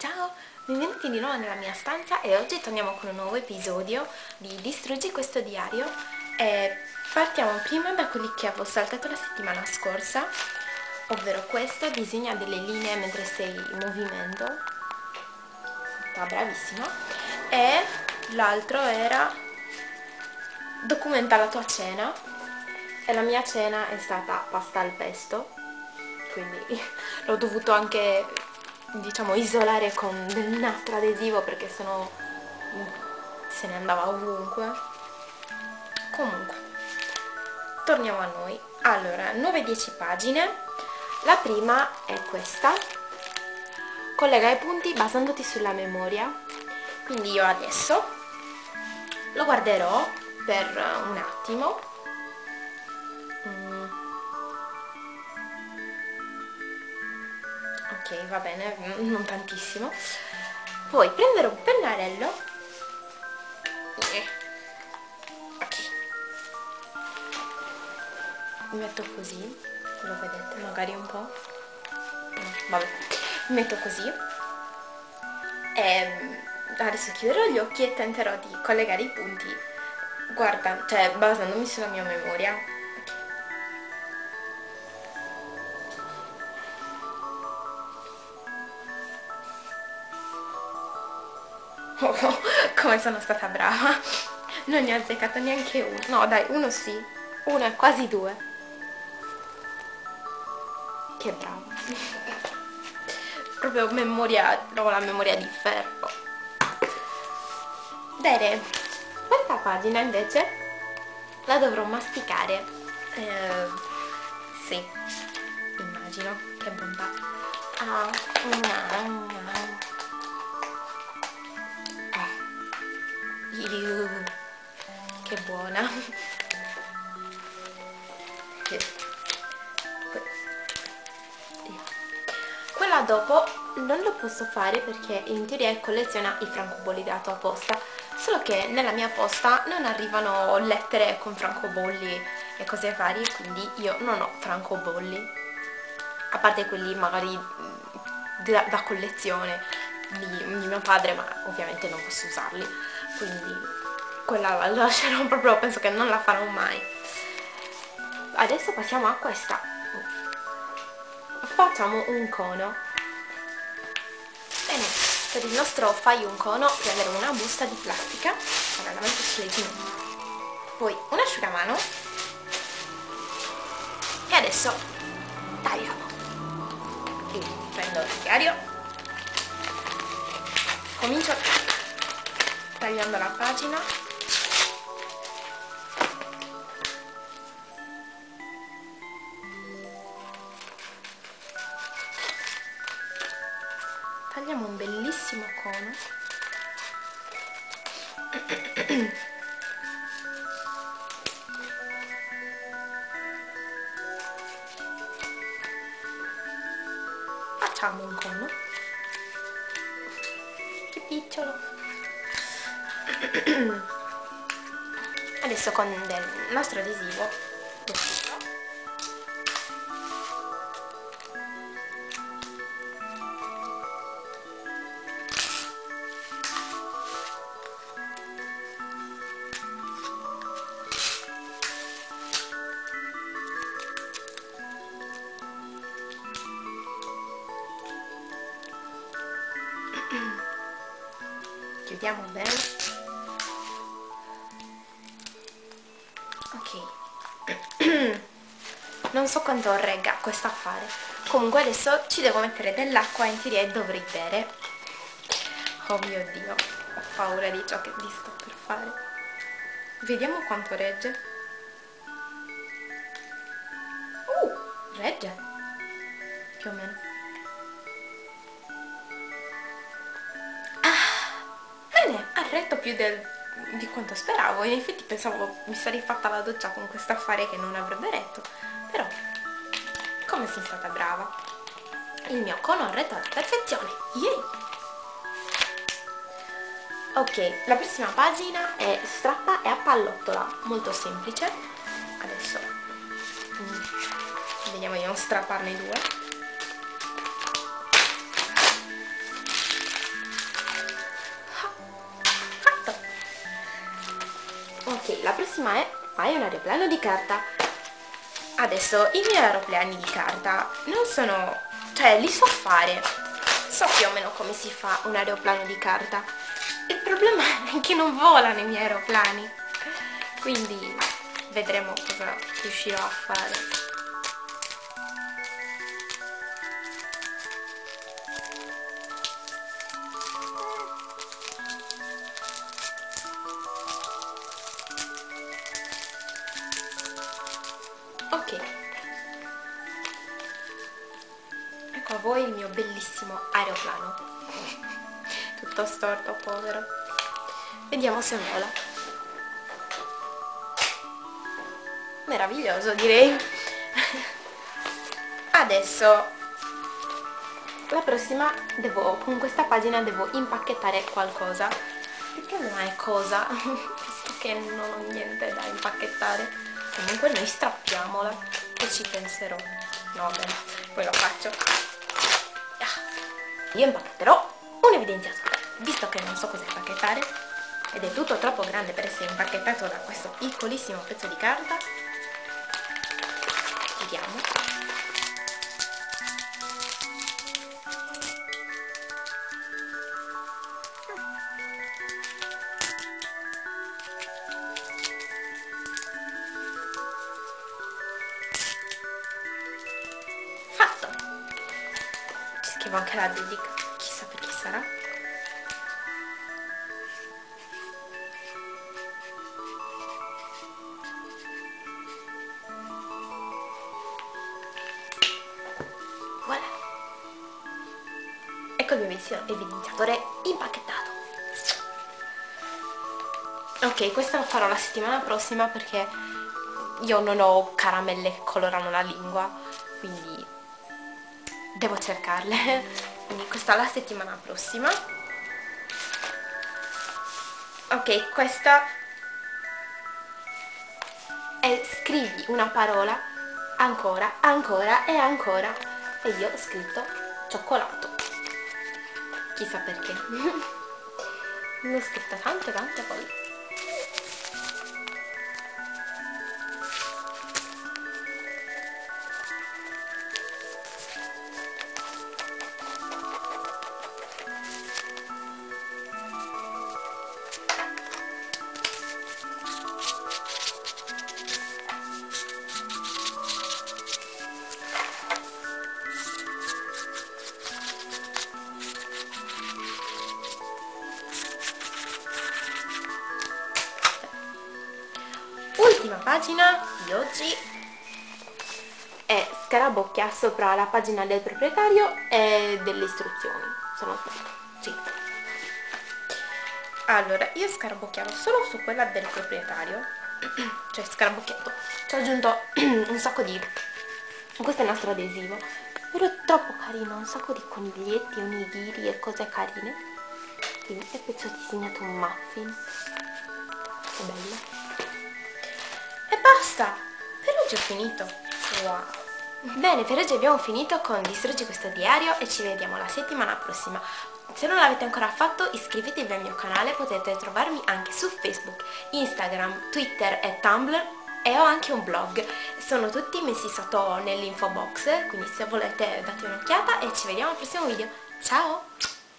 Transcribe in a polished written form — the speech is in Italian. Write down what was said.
Ciao, benvenuti di nuovo nella mia stanza e oggi torniamo con un nuovo episodio di Distruggi questo diario e partiamo prima da quelli che avevo saltato la settimana scorsa, ovvero questo, disegna delle linee mentre sei in movimento, sta bravissima, e l'altro era documenta la tua cena e la mia cena è stata pasta al pesto, quindi l'ho dovuto anche, diciamo, isolare con del nastro adesivo perché sennò se ne andava ovunque. Comunque, torniamo a noi. Allora, nuove 10 pagine. La prima è questa: collega i punti basandoti sulla memoria. Quindi io adesso lo guarderò per un attimo. Ok, va bene, non tantissimo. Poi prenderò un pennarello. Ok. Mi metto così, lo vedete magari un po'. No, vabbè. Mi metto così. E adesso chiuderò gli occhi e tenterò di collegare i punti, guarda, cioè basandomi sulla mia memoria. Oh, come sono stata brava, non ne ho azzeccato neanche uno. No dai, uno sì, uno è quasi due. Che brava. Proprio memoria, ho la memoria di ferro. Bene, questa pagina invece la dovrò masticare. Sì, immagino, che bontà. Che buona. Quella dopo non lo posso fare perché in teoria colleziona i francobolli della tua posta, solo che nella mia posta non arrivano lettere con francobolli e cose varie, quindi io non ho francobolli, a parte quelli magari da collezione di mio padre, ma ovviamente non posso usarli, quindi quella la lascerò proprio, penso che non la farò mai. Adesso passiamo a questa. Facciamo un cono. Bene, per il nostro fai un cono prenderemo una busta di plastica, allora la metto sulle ginocchia, poi un asciugamano e adesso tagliamo. Quindi prendo il diario, comincio tagliando la pagina. Tagliamo un bellissimo cono. Facciamo un cono. Che picciolo. Adesso con del nastro adesivo lo chiudo. Chiudiamo bene. Ok. Non so quanto regga questo affare. Comunque adesso ci devo mettere dell'acqua, in teoria, e dovrei bere. Oh mio Dio, ho paura di ciò che vi sto per fare. Vediamo quanto regge. Regge. Più o meno. Bene, ha retto più di quanto speravo. In effetti pensavo mi sarei fatta la doccia con questo affare che non avrebbe retto, però come sono stata brava, il mio cono ha retto alla perfezione. Yay! Ok, la prossima pagina è strappa e appallottola, molto semplice. Adesso vediamo di non strapparne due. Ok, la prossima è fai un aeroplano di carta. Adesso i miei aeroplani di carta non sono, cioè li so fare, so più o meno come si fa un aeroplano di carta. Il problema è che non volano i miei aeroplani, quindi vedremo cosa riuscirò a fare. Ok, ecco a voi il mio bellissimo aeroplano, tutto storto, povero. Vediamo se vola. Meraviglioso, direi. Adesso la prossima con questa pagina devo impacchettare qualcosa. Perché non è cosa? Visto che non ho niente da impacchettare. Comunque noi strappiamola e ci penserò. No, bene, poi lo faccio. Io impacchetterò un evidenziatore, visto che non so cosa impacchettare ed è tutto troppo grande per essere impacchettato da questo piccolissimo pezzo di carta. Vediamo. Scrivo anche la dedica, chissà per chi sarà. Voilà, ecco il mio evidenziatore impacchettato. Ok, questa la farò la settimana prossima perché io non ho caramelle che colorano la lingua, quindi devo cercarle. Quindi questa la settimana prossima. Ok, questa è scrivi una parola ancora, ancora e ancora, e io ho scritto cioccolato, chissà perché. Ne ho scritto tante poi. Ultima pagina di oggi è scarabocchia sopra la pagina del proprietario e delle istruzioni, se non sbaglio. Sì. Allora, io scarabocchiavo solo su quella del proprietario, cioè scarabocchiato, ci ho aggiunto un sacco di, questo è il nostro adesivo, però è troppo carino, un sacco di coniglietti, onigiri e cose carine, quindi, e poi ci ho disegnato un muffin, che bello. E basta, per oggi ho finito. Wow. Bene, per oggi abbiamo finito con Distruggi questo diario e ci vediamo la settimana prossima. Se non l'avete ancora fatto, iscrivetevi al mio canale, potete trovarmi anche su Facebook, Instagram, Twitter e Tumblr, e ho anche un blog. Sono tutti messi sotto nell'info box, quindi se volete date un'occhiata e ci vediamo al prossimo video. Ciao!